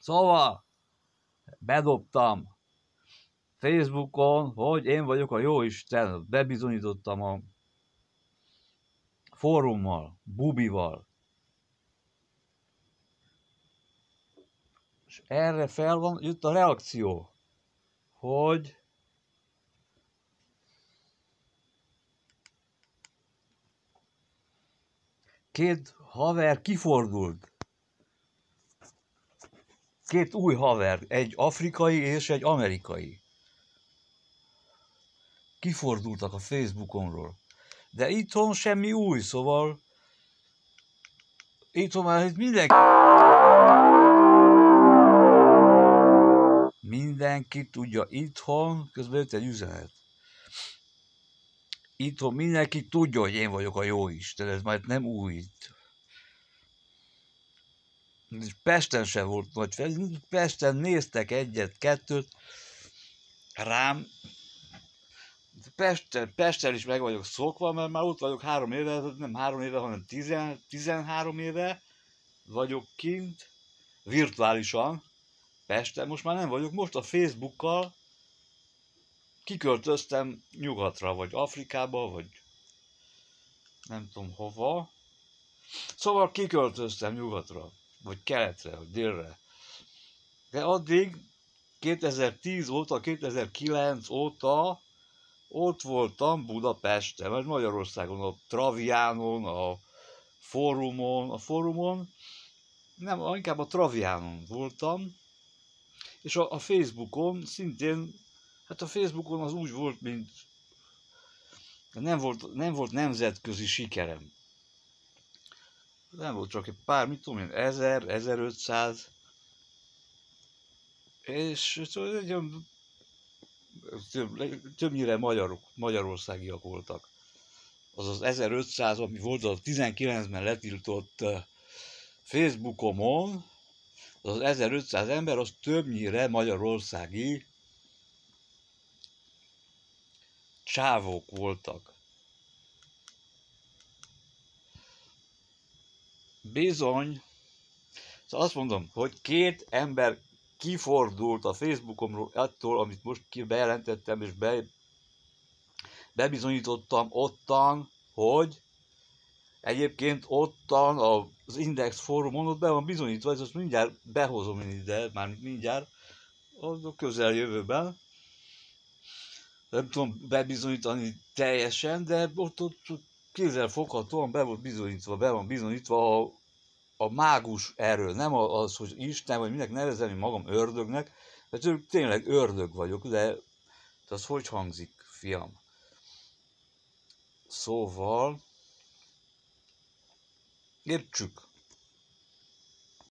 Szóval bedobtam Facebookon, hogy én vagyok a Jóisten, bebizonyítottam a fórummal, Bubival. És erre jött a reakció, hogy két haver kifordult. Két új haver, egy afrikai és egy amerikai. Kifordultak a Facebookonról. De itthon semmi új, szóval itthon már mindenki tudja itthon, közben jött egy üzenet. Itthon mindenki tudja, hogy én vagyok a Jóisten, ez majd nem új. És Pesten sem volt nagy fel, Pesten néztek egyet-kettőt rám. Pesten is meg vagyok szokva, mert már ott vagyok 3 éve, nem 3 éve, hanem 13 éve vagyok kint, virtuálisan, Pesten, most már nem vagyok, most a Facebookkal kiköltöztem nyugatra, vagy Afrikába, vagy nem tudom hova. Szóval kiköltöztem nyugatra, vagy keletre, vagy délre. De addig 2010 óta, 2009 óta ott voltam Budapesten, vagy Magyarországon, a Traviánon, a fórumon, nem, inkább a Traviánon voltam, és a Facebookon szintén, hát a Facebookon az úgy volt, mint nem volt nemzetközi sikerem. Nem volt csak egy pár, mit tudom én, 1000, 1500, és többnyire magyarországiak voltak. Az az 1500, ami volt a 19-ben letiltott Facebookomon, az 1500 ember, az többnyire magyarországi csávók voltak. Bizony, szóval azt mondom, hogy 2 ember kifordult a Facebookomról attól, amit most bejelentettem, és bebizonyítottam ottan, hogy egyébként ottan az Index fórumon ott be van bizonyítva, és azt mindjárt behozom én ide, már mindjárt, a közeljövőben. Nem tudom bebizonyítani teljesen, de ott kézzelfoghatóan be van bizonyítva a mágus erő, nem az, hogy Isten, vagy minek nevezem magam ördögnek, mert tényleg ördög vagyok, de az hogy hangzik, fiam? Szóval, értsük.